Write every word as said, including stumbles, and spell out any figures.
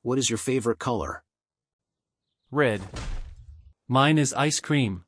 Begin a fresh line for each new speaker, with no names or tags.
What is your favorite color?
Red. Mine is ice cream.